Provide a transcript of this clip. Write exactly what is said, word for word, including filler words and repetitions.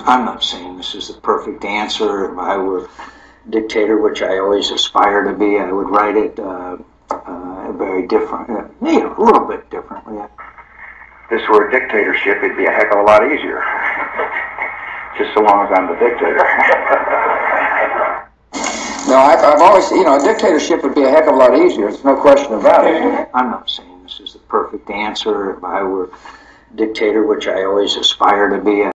I'm not saying this is the perfect answer. If I were a dictator, which I always aspire to be, I would write it uh, uh, very different, uh, you know, a little bit differently. If this were a dictatorship, it'd be a heck of a lot easier. Just so long as I'm the dictator. No, I've, I've always, you know, a dictatorship would be a heck of a lot easier. There's no question about it. I'm not saying this is the perfect answer. If I were a dictator, which I always aspire to be,